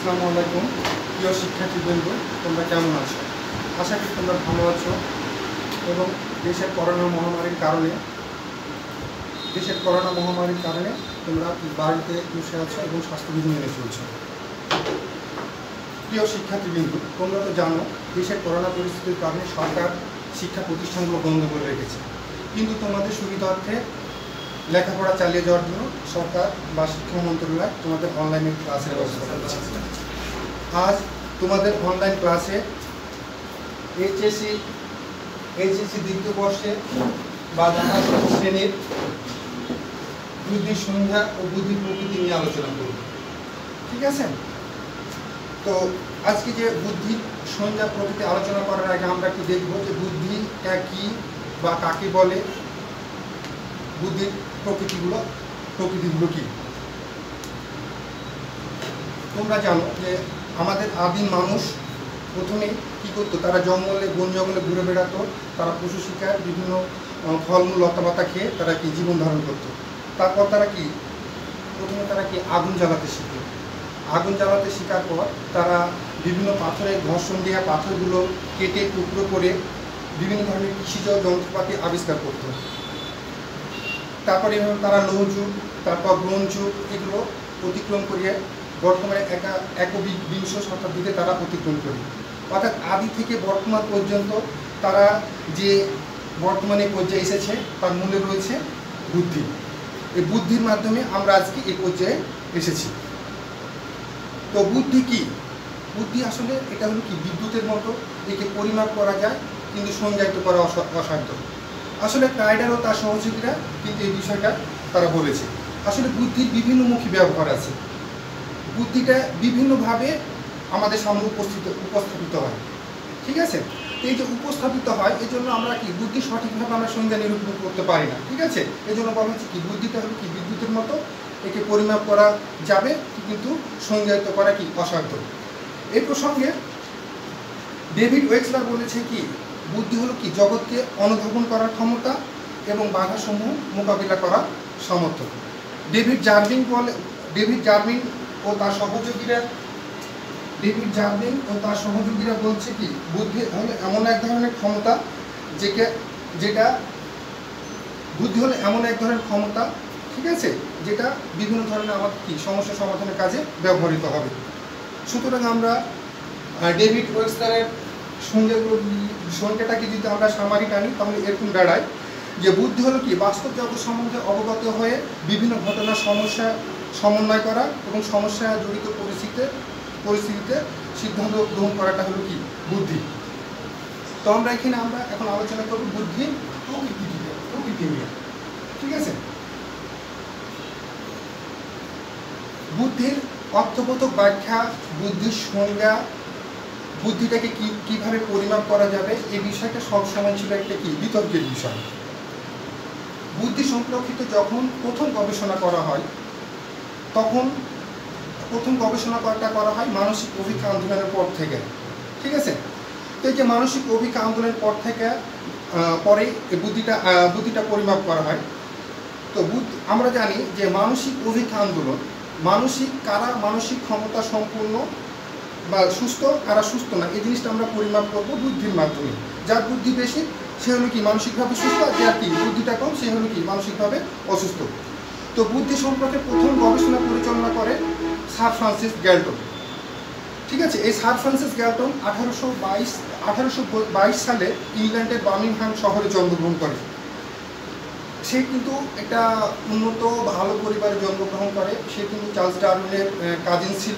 আসসালামু আলাইকুম প্রিয় শিক্ষার্থীবৃন্দ, তোমরা কেমন আছো? আশা করি তোমরা ভালো আছো এবং দেশের করোনা মহামারীর কারণে তোমরা বাড়িতে বসে আছো এবং স্বাস্থ্যবিধি মেনে চলছো। প্রিয় শিক্ষার্থীবৃন্দ, তোমরা তো জানো দেশের করোনা পরিস্থিতির কারণে সরকার শিক্ষা প্রতিষ্ঠানগুলো বন্ধ করে রেখেছে, কিন্তু তোমাদের সুবিধার্থে লেখাপড়া চালিয়ে যাওয়ার জন্য সরকার বা শিক্ষা মন্ত্রণালয় তোমাদের অনলাইনে ক্লাসের ব্যবস্থা করেছে। আজ তোমাদের অনলাইন ক্লাসে এইচএসসি দ্বিতীয় বর্ষে বা দ্বাদশ শ্রেণীর বুদ্ধির সংজ্ঞা ও বুদ্ধির প্রকৃতি নিয়ে আলোচনা করব। ঠিক আছে? তো আজকে যে বুদ্ধির সংজ্ঞা প্রকৃতি আলোচনা করার আগে আমরা কি দেখব যে বুদ্ধিটা কি বা কাকে বলে, বুদ্ধির প্রকৃতিগুলো কি। তোমরা জানো যে আমাদের আদিম মানুষ প্রথমে কি করতো, তারা বন জঙ্গলে ঘুরে বেড়াতো, তারা পশু শিকার বিভিন্ন ফলমূল লতাপাতা খেয়ে তারা কি জীবন ধারণ করতো। তারপর প্রথমে তারা আগুন জ্বালাতে শিখতো। আগুন জ্বালাতে শেখার পর তারা বিভিন্ন পাথরের ঘর্ষণ দেওয়া পাথরগুলো কেটে টুকরো করে বিভিন্ন ধরনের কৃষিজ যন্ত্রপাতি আবিষ্কার করতো। তারপরে তারা লৌহযুগ, তারপর ব্রোঞ্জ যুগ, এগুলো অতিক্রম করিয়ে বর্তমানে একবিংশ শতাব্দীতে তারা অতিক্রম করে, অর্থাৎ আদি থেকে বর্তমান পর্যন্ত তারা যে বর্তমানে পর্যায়ে এসেছে তার মূলে রয়েছে বুদ্ধি। এই বুদ্ধির মাধ্যমে আমরা আজকে এই পর্যায়ে এসেছি। তো বুদ্ধি কি? বুদ্ধি আসলে এটা হলো কি বিদ্যুতের মতো, একে পরিমাপ করা যায় কিন্তু সংজ্ঞায়িত করা অসাধ্য। আসলে ক্রাইডার ও তার সহযোগীরা কিন্তু এই বিষয়টা তারা বলেছে। আসলে বুদ্ধির বিভিন্নমুখী ব্যবহার আছে। বুদ্ধিটা বিভিন্নভাবে আমাদের সামনে উপস্থাপিত হয়। ঠিক আছে? এই যে উপস্থাপিত হয়, এই জন্য আমরা কি বুদ্ধি সঠিকভাবে আমরা সংজ্ঞা নিরূপণ করতে পারি না। ঠিক আছে? এই জন্য বলা হচ্ছে কি বুদ্ধিটা হলো কি বিদ্যুতের মতো, একে পরিমাপ করা যাবে কিন্তু সংজ্ঞায়িত করা কি অসাধ্য। এই প্রসঙ্গে ডেভিড ওয়েক্সলার বলেছে কি বুদ্ধি হলো কি জগৎকে অনুধাবন করার ক্ষমতা এবং বাধাসমূহ মোকাবিলা করার সামর্থ্য। ডেভিড জার্ভিং ও তার সহযোগীরা বলছে কি বুদ্ধি হলো এমন এক ধরনের ক্ষমতা ঠিক আছে, যেটা বিভিন্ন ধরনের আমাদের কি সমস্যা সমাধানের কাজে ব্যবহৃত হবে। সুতরাং আমরা ডেভিড ওয়েক্সলারের সংজ্ঞাটাকে যদি আমরা সামারি টানি তাহলে এরকম দাঁড়ায় যে বুদ্ধি হলো কি বাস্তব জগৎ সম্বন্ধে অবগত হয়ে বিভিন্ন ঘটনার সমস্যা সমন্বয় করা এবং সমস্যা জড়িত পরিস্থিতিতে সিদ্ধান্ত গ্রহণ করাটা হলো কি বুদ্ধি। তো আমরা এখন আলোচনা করব বুদ্ধির প্রকৃতি নিয়ে। ঠিক আছে? বুদ্ধির অর্থবোধক ব্যাখ্যা, বুদ্ধির সংজ্ঞা, বুদ্ধিটাকে কিভাবে পরিমাপ করা যাবে, এই বিষয়টা সবসময় ছিল একটা কি বিতর্কের বিষয়। বুদ্ধি সম্পর্কিত যখন প্রথম গবেষণা করা হয় মানসিক অভিজ্ঞা আন্দোলনের পর থেকে। ঠিক আছে? তো এই যে মানসিক অভিজ্ঞা আন্দোলনের পরে বুদ্ধিটা পরিমাপ করা হয়। তো আমরা জানি যে মানসিক অভিজ্ঞা আন্দোলন কারা মানসিক ক্ষমতা সম্পূর্ণ বা সুস্থ, কারা সুস্থ না, এই জিনিসটা আমরা পরিমাপ করবো বুদ্ধির মাধ্যমে। যার বুদ্ধি বেশি সে হলো কি মানসিকভাবে সুস্থ, আর যার কি বুদ্ধিটা কম সে হলো কি মানসিকভাবে অসুস্থ। তো বুদ্ধি সম্পর্কে প্রথম গবেষণা পরিচালনা করে স্যার ফ্রান্সিস গ্যালটন। ঠিক আছে? এই স্যার ফ্রান্সিস গ্যালটন 1822 সালে ইংল্যান্ডের বার্মিংহাম শহরে জন্মগ্রহণ করে। সে কিন্তু একটা উন্নত ভালো পরিবারে জন্মগ্রহণ করে। সে কিন্তু চার্লস ডারউইনের কাজিন ছিল।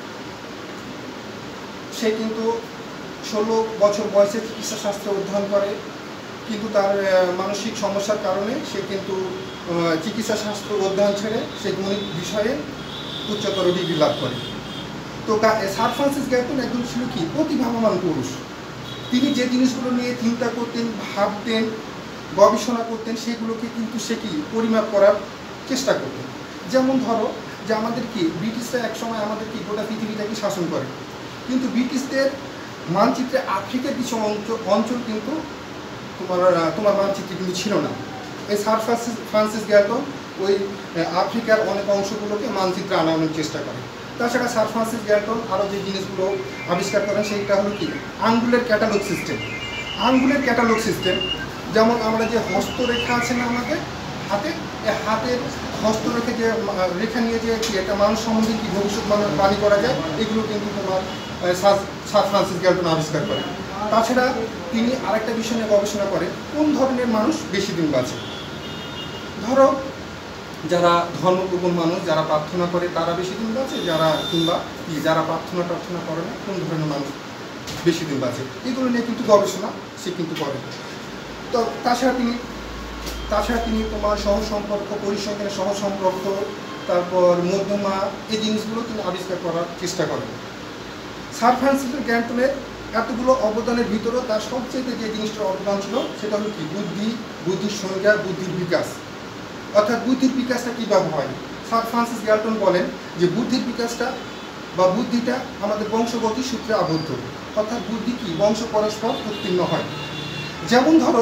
সে কিন্তু 16 বছর বয়সে চিকিৎসা শাস্ত্রে অধ্যয়ন করে, কিন্তু তার মানসিক সমস্যার কারণে সে কিন্তু চিকিৎসা শাস্ত্র অধ্যয়ন ছেড়ে সে গণিত বিষয়ে উচ্চতর ডিগ্রি লাভ করে। তো স্যার ফ্রান্সিস গ্যালটন একজন ছিল কি প্রতিভাবান পুরুষ। তিনি যে জিনিসগুলো নিয়ে চিন্তা করতেন, ভাবতেন, গবেষণা করতেন, সেগুলোকে কিন্তু সে কি পরিমাপ করার চেষ্টা করতেন। যেমন ধরো যে আমাদের কি ব্রিটিশরা একসময় আমাদের কি গোটা পৃথিবীটাকে শাসন করে, কিন্তু ব্রিটিশদের মানচিত্রে আফ্রিকার কিছু অঞ্চল কিন্তু তোমার মানচিত্রে কিন্তু ছিল না। এই স্যার ফ্রান্সিস গ্যালটন ওই আফ্রিকার অনেক অংশগুলোকে মানচিত্রে আনানোর চেষ্টা করে। তাছাড়া স্যার ফ্রান্সিস গ্যালটন আরও যে জিনিসগুলো আবিষ্কার করেন সেইটা হলো কি আঙ্গুলের ক্যাটালগ সিস্টেম। আঙ্গুলের ক্যাটালগ সিস্টেম যেমন আমরা যে হস্তরেখা আছে না আমাদের হাতে, এই হাতের হস্তরেখে যে রেখা নিয়ে যে কি একটা মানুষ সম্বন্ধে কী ভবিষ্যৎবাণী করা যায়, এগুলো কিন্তু তোমার স্যার ফ্রান্সিস গ্যালটন আবিষ্কার করেন। তাছাড়া তিনি আরেকটা বিষয় নিয়ে গবেষণা করেন কোন ধরনের মানুষ বেশি দিন বাঁচে। ধরো যারা ধর্মপ্রবণ মানুষ, যারা প্রার্থনা করে তারা বেশি দিন বাঁচে, যারা প্রার্থনা করে না কোন ধরনের মানুষ বেশি দিন বাঁচে, এগুলো নিয়ে কিন্তু গবেষণা সে কিন্তু করে। তো তাছাড়া তিনি তোমার সহসম্পর্ক, পরিসংখ্যানের সহসম্পর্ক, তারপর মধ্যমা, এই জিনিসগুলো তিনি আবিষ্কার করার চেষ্টা করেন। স্যার ফ্রান্সিস গ্যালটনের এতগুলো অবদানের ভিতরেও তার সবচেয়ে যে জিনিসটার অবদান ছিল সেটা হলো কি বুদ্ধির সংজ্ঞা, বুদ্ধির বিকাশ। অর্থাৎ বুদ্ধির বিকাশটা কীভাবে হয়, স্যার ফ্রান্সিস গ্যালটন বলেন যে বুদ্ধির বিকাশটা বা বুদ্ধিটা আমাদের বংশগতির সূত্রে আবদ্ধ। অর্থাৎ বুদ্ধি কি বংশ পরস্পর উত্তীর্ণ হয়। যেমন ধরো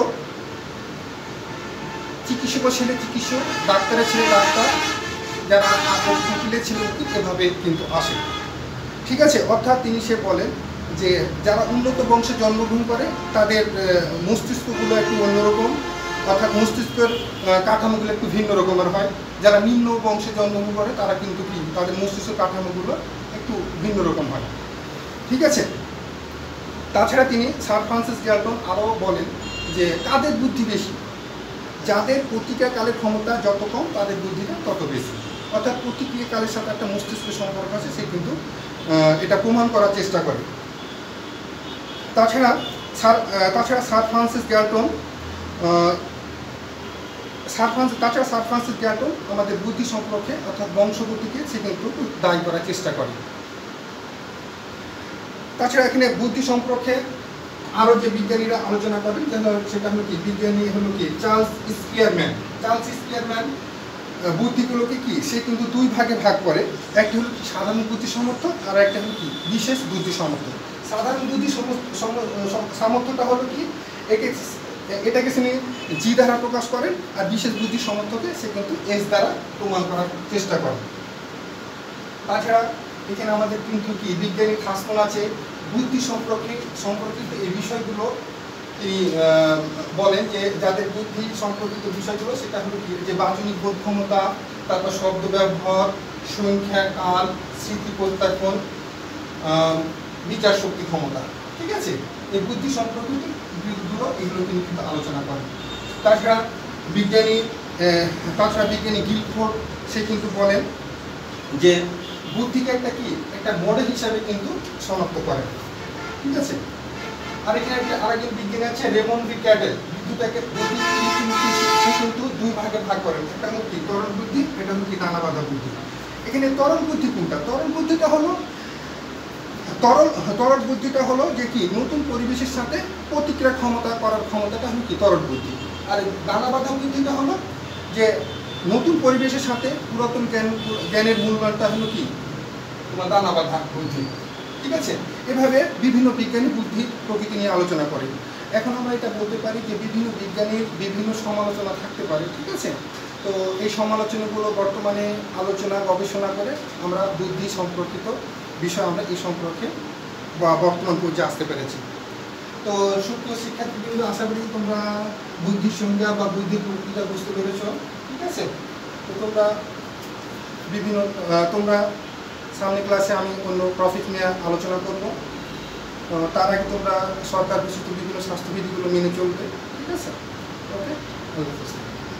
চিকিৎসকের ছেলে চিকিৎসক, ডাক্তারের ছেলে ডাক্তার, যারা উকিলের ছেলে উকিল, এভাবে কিন্তু আসে। ঠিক আছে, অর্থাৎ সে বলেন যে যারা উন্নত বংশে জন্মগ্রহণ করে তাদের মস্তিষ্কগুলো একটু অন্যরকম, অর্থাৎ মস্তিষ্কের কাঠামোগুলো একটু ভিন্ন রকমের হয়। যারা নিম্ন বংশে জন্মগ্রহণ করে তারা কিন্তু কি তাদের মস্তিষ্ক কাঠামোগুলো একটু ভিন্ন রকম হয়। ঠিক আছে, তাছাড়া স্যার ফ্রান্সিস গ্যালটন আরও বলেন যে কাদের বুদ্ধি বেশি, যাদের প্রতিক্রিয়াকালের ক্ষমতা যত কম তাদের বুদ্ধিটা তত বেশি। অর্থাৎ প্রতিক্রিয়াকালের সাথে একটা মস্তিষ্কের সম্পর্ক আছে, সে কিন্তু এটা প্রমাণ করার চেষ্টা করে। তাছাড়া স্যার ফ্রান্সিস গ্যালটন আমাদের বুদ্ধি সম্পর্কে অর্থাৎ বংশগতিকে সে কিন্তু দায়ী করার চেষ্টা করে। তাছাড়া এখানে বুদ্ধি সম্পর্কে আরও যে বিজ্ঞানীরা আলোচনা করেন সেটা হলো কি বিজ্ঞানী হলো কি চার্লস স্পিয়ারম্যান বুদ্ধিগুলোকে কি সে কিন্তু দুই ভাগে ভাগ করে। একটি হলো কি সাধারণ বুদ্ধি সামর্থ্য, আর একটা হলো কি বিশেষ বুদ্ধি সামর্থ্য। সাধারণ বুদ্ধি সামর্থ্যটা হলো কি এটাকে সে জি দ্বারা প্রকাশ করেন, আর বিশেষ বুদ্ধি সামর্থ্যকে সে কিন্তু এস দ্বারা প্রমাণ করার চেষ্টা করেন। তাছাড়া এখানে আমাদের কিন্তু কি বিজ্ঞানী থাসমান আছে বুদ্ধি সম্পর্কিত এই বিষয়গুলো তিনি বলেন যে যাদের বুদ্ধি সম্পর্কিত বিষয়গুলো সেটা হলো কি যে বাচনিক বোধ ক্ষমতা, তারপর শব্দ ব্যবহার, সংখ্যা, কাল, স্মৃতি প্রত্যাখ্যান, বিচার শক্তি ক্ষমতা। ঠিক আছে, এই বুদ্ধি সম্পর্কিত দিকগুলো এগুলো তিনি কিন্তু আলোচনা করেন। তাছাড়া বিজ্ঞানী গিলফোর্ড সে কিন্তু বলেন যে বুদ্ধিকে একটা মডেল হিসাবে কিন্তু শনাক্ত করেন। ঠিক আছে, আর এখানে আরেকজন বিজ্ঞানী আছে রেমন ডি ক্যাডেল, বুদ্ধিটাকে সে কিন্তু দুই ভাগে ভাগ করেন। একটা হলো কি ত্বরণ বুদ্ধি, এটা হলো কি নানা বাধা বুদ্ধি। এখানে ত্বরণ বুদ্ধি কোনটা? ত্বরণ বুদ্ধিটা হলো যে কি নতুন পরিবেশের সাথে প্রতিক্রিয়া করার ক্ষমতাটা হলো কি ত্বরণ বুদ্ধি। আর নানা বাধা বুদ্ধিটা হলো যে নতুন পরিবেশের সাথে পুরাতন জ্ঞানের মূল্যায়নটা হলো কি তোমার নানা বাধা বুদ্ধি। ঠিক আছে, এভাবে বিভিন্ন বিজ্ঞানী বুদ্ধির প্রকৃতি নিয়ে আলোচনা করে। এখন আমরা এটা বলতে পারি যে বিভিন্ন বিজ্ঞানীর বিভিন্ন সমালোচনা থাকতে পারে। ঠিক আছে, তো এই সমালোচনাগুলো বর্তমানে গবেষণা করে আমরা বুদ্ধি সম্পর্কিত বিষয় আমরা এই সম্পর্কে বা বর্তমান পর্যায়ে আসতে পেরেছি। তো সুপ্রিয় শিক্ষার্থীবৃন্দ, আশা করি তোমরা বুদ্ধির সংজ্ঞা বা বুদ্ধির প্রকৃতিটা বুঝতে পেরেছ। ঠিক আছে, তো তোমরা সামনে ক্লাসে আমি অন্য টপিক নিয়ে আলোচনা করব। তার আগে তোমরা সরকার ঘোষিত বিভিন্ন স্বাস্থ্যবিধিগুলো মেনে চলবে। ঠিক আছে, ওকে।